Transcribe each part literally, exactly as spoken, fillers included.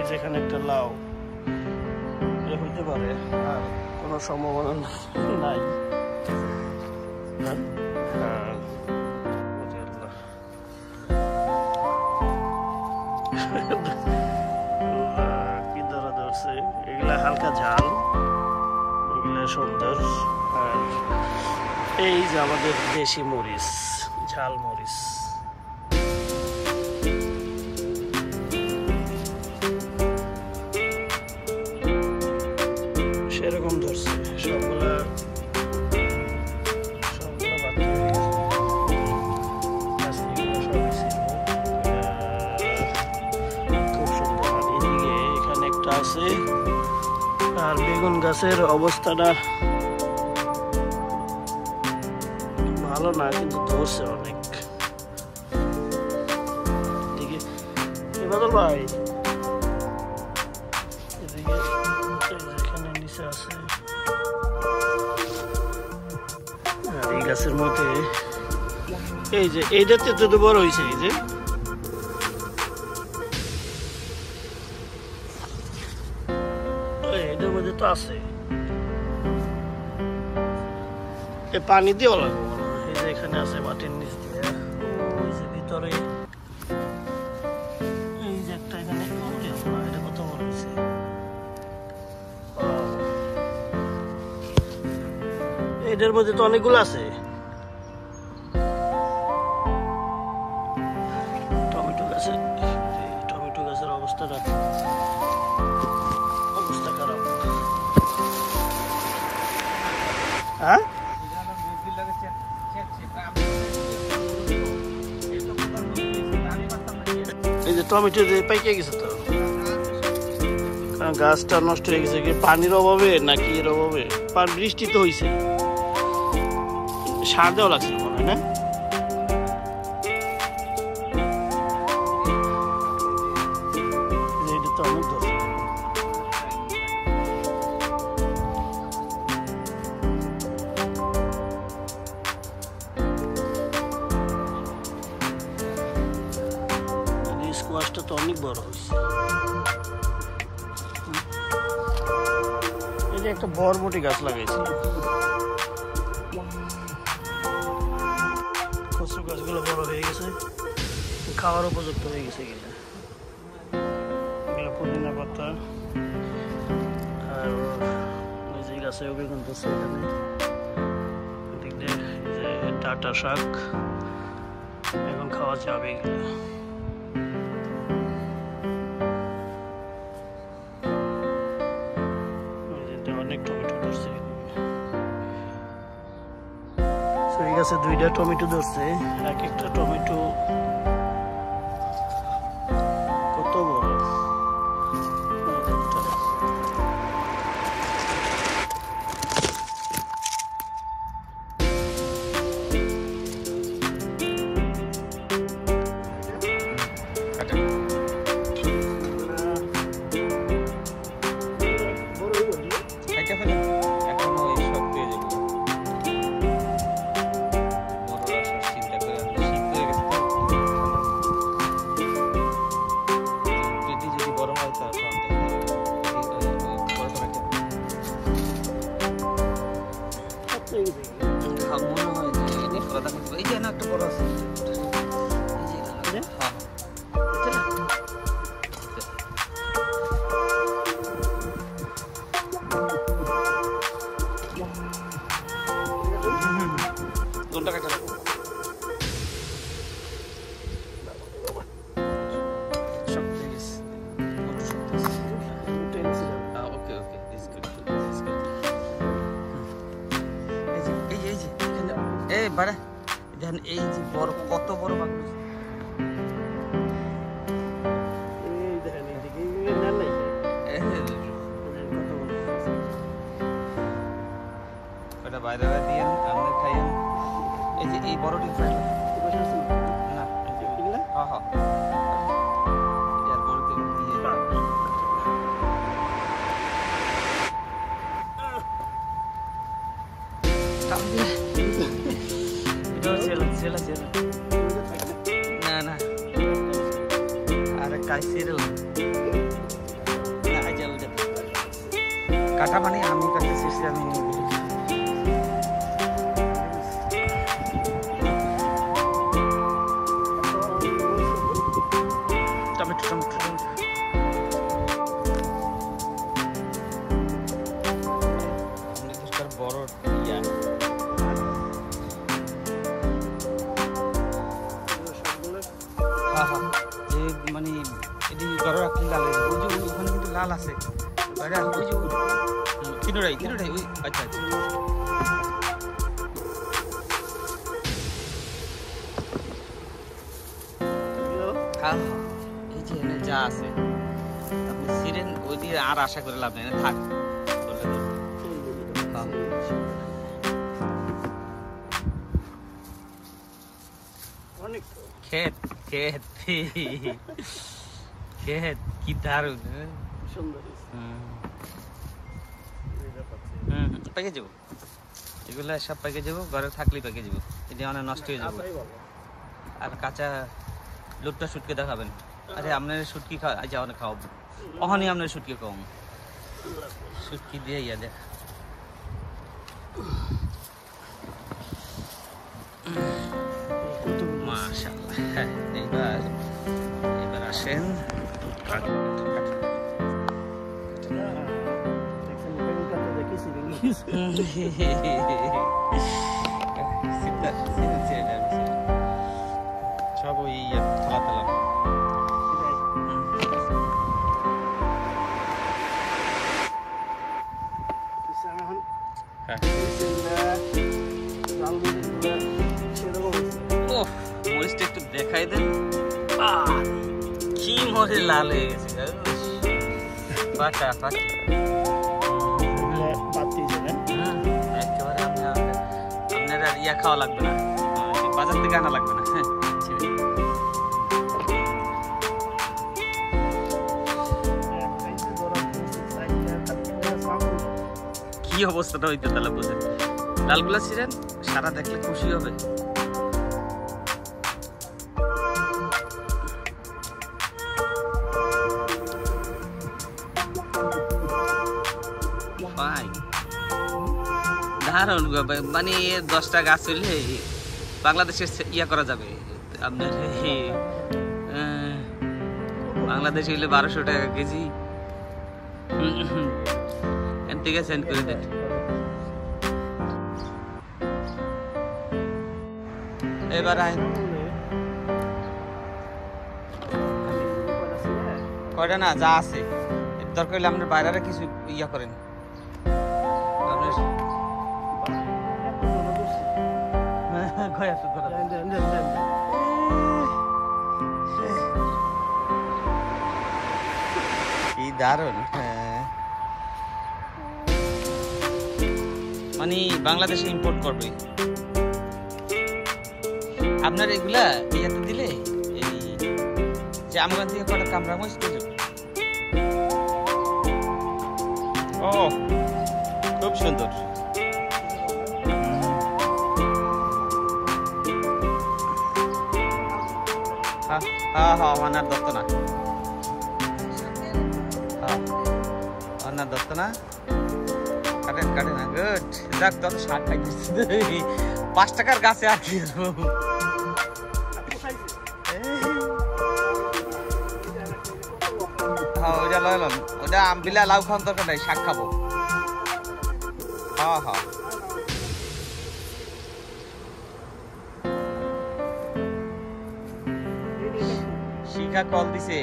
যেখানে একটা লাউ হইতে পারে আর কোনো সম্ভাবনা নাই। কি ধরা ধরছে এগুলা হালকা ঝাল, এগুলা সুন্দর। আর এই যে আমাদের দেশি মরিচ, ঝাল মরিচ। সেরকম ধরছে সবগুলা, সবগুলা বাকি হয়ে গেছে। খুব সুন্দর। আর এদিকে এখানে একটা আছে। আর বেগুন গাছের অবস্থাটা ভালো না, কিন্তু ধরছে অনেক। এদিকে বাদল ভাই, এদিকে এখানে নিচে আছে। আর এই গাছের মধ্যে এই যে এইটাতে তো বড় হয়েছে, এই যে এটার মধ্যে তো আছে। পানি দিয়ে লাগবে, এই যে এখানে আছে মাটির নিচ দিয়ে, ওই যে ভিতরে এই যে একটা এখানে। এটা কত বড় হয়েছে! এটার মধ্যে তো অনেকগুলো আছে। টমেটো গাছে, টমেটো গাছের অবস্থাটা অবস্থা খারাপ। হ্যাঁ, এই যে টমেটো যে পাইকে গেছে তো, গাছটা নষ্ট হয়ে গেছে। পানির অভাবে নাকি এর অভাবে? বৃষ্টি তো হয়েছে, সার দেওয়া লাগছিল মনে হয় না? এটা তো অনেক দোষ। স্কোয়াশটা তো অনেক বড় হয়েছে। এই যে একটা বরবটি গাছ লাগাইছিল, কচু গাছগুলো বড় হয়ে গেছে, খাওয়ার উপযুক্ত হয়ে গেছে। এগুলো এগুলো পুদিনা পাতা। আর ওই যে গাছে বেগুন ধরছে এখানে, এদিক দিয়ে যে ডাঁটা শাক, এখন খাওয়া যাবে এগুলো। অনেক টমেটো ধরছে এই গাছে, দুইটা টমেটো ধরছে। এক একটা টমেটো কত বড়! এই যে বড়, কত বড় মাছ! বাইরে দিয়ে আমরা খাই। এই যে এই বড়টি ফ্রাই না, হ্যাঁ হ্যাঁ, না না, আরে কাই সিরিয়াল কাটা মানে আমি কাটতেছি আমি টমেটো টমেটো টমেটো বড় ইয়া হ্যাঁ হ্যাঁ যে মানে এটি বড় রাখলে লাল হয়ে যাবে। ওই যে ওখানে কিন্তু লাল আছে বাইরে ওই যে তিনটাই তিনটাই ওই আচ্ছা আচ্ছা হ্যাঁ এই যে এনে যা আছে আপনি সিরেন ওই দিয়ে আর আশা করে লাভ নেই থাক ক্ষেত ক্ষেত ক্ষেত কি দারুণ সুন্দর হুম পেকে যাবো এগুলো সব পেকে যাবো ঘরে থাকলেই পেকে যাবো এটি অনেক নষ্ট হয়ে যাবো আর কাঁচা লুটটা শুটকে দেখাবেন আরে আপনার শুটকি খাওয়া আচ্ছা অনেক খাওয়াবো অহনই আপনার শুটকি কম শুটকি দিয়ে ইয়া দেখ মাশাআল্লাহ হ্যাঁ এইবার এইবার আসেন সব ওই থালা থালা মরিচটা একটু দেখাই দেন কি মরে লাল হয়ে গেছে পাকা পাকা একেবারে আপনার আর ইয়া খাওয়া লাগবে না বাজার থেকে আনা লাগবে না হ্যাঁ কি অবস্থাটা হইতো তাহলে বোঝেন লালগুলা ছিলেন সারা দেখলে খুশি হবে দারুণ মানে দশটা গাছ হইলে বাংলাদেশে ইয়া করা যাবে আপনার বাংলাদেশ হইলে বারোশো টাকা কেজি থেকে সেন্ড করে দেন এবার কয়টা না যা আছে দরকার হলে আপনার বাইরে কিছু ইয়া করেন কি দারুণ মানে বাংলাদেশে ইম্পোর্ট করবে আপনার এগুলা ইয়াতে দিলে এই যে আমগান থেকে কটা কামরা মরিচ পেয়ে ও খুব সুন্দর হ্যাঁ হ্যাঁ হ্যাঁ অনার দত্ত না হ্যাঁ অনার দত্ত না কাটেন কাটেন না গুড যাক তত শাক খাইতেছি পাঁচ টাকার গাছে আর কি হ্যাঁ ওইটা লইলাম ওটা আমবিলা লাউ খাওয়ার দরকার নাই শাক খাবো হ্যাঁ হ্যাঁ শিখা কল দিছে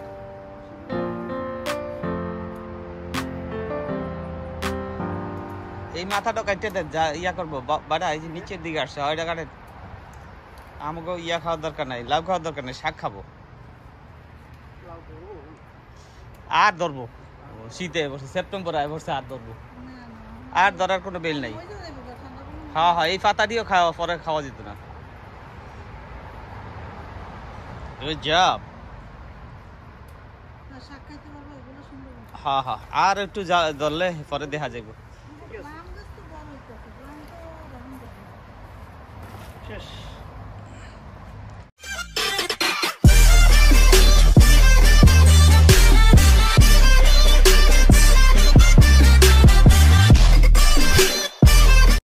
এই মাথাটা কাটতে দেন যা ইয়া করবো বাড়া এই যে নিচের দিকে আসছে ওইটা কাটে আমাকে ইয়া খাওয়ার দরকার নাই লাউ খাওয়ার দরকার নাই শাক খাবো আর ধরবো শীতে বসে সেপ্টেম্বর আয় বসে আর ধরবো আর ধরার কোনো বেল নাই হ্যাঁ হ্যাঁ এই পাতা দিয়েও খাওয়া পরে খাওয়া যেত না জব হ্যাঁ হ্যাঁ আর একটু ধরলে পরে দেখা যাইব শেষ